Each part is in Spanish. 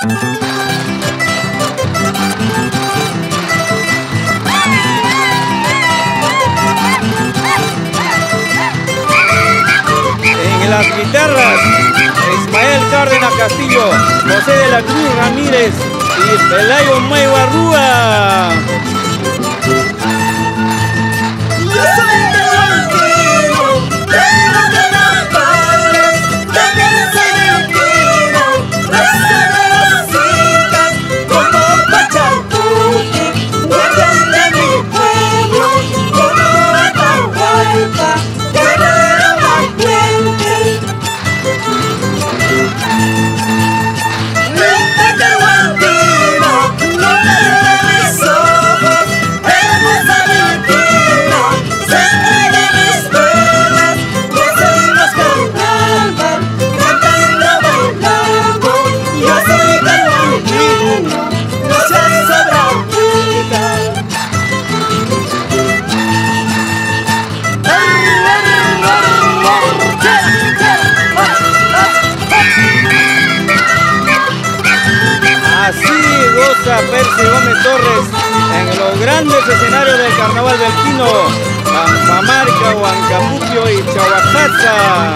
En las guitarras, Ismael Cárdenas Castillo, José de la Cruz Ramírez y Pelayo Maiwa Rúa. Percy Gómez Torres en los grandes escenarios del Carnaval del Quino, Cajamarca, Huancapupio y Chahuacacha.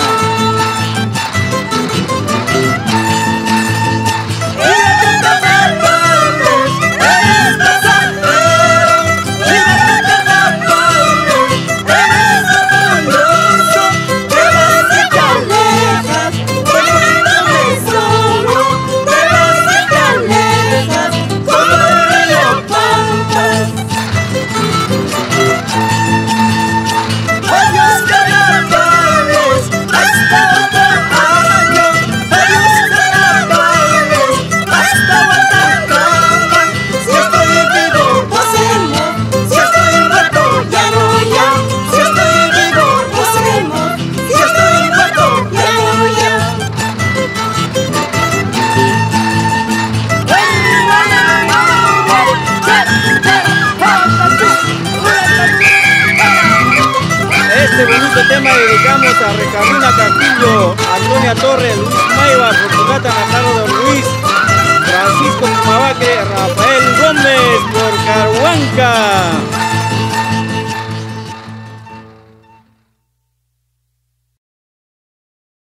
Este bonito tema dedicamos a Ricardo Castillo, Antonia Torres, Luis Maiwa, Fortunata Navarro de Ruiz, Francisco Pumabaque, Rafael Gómez por Carhuanca.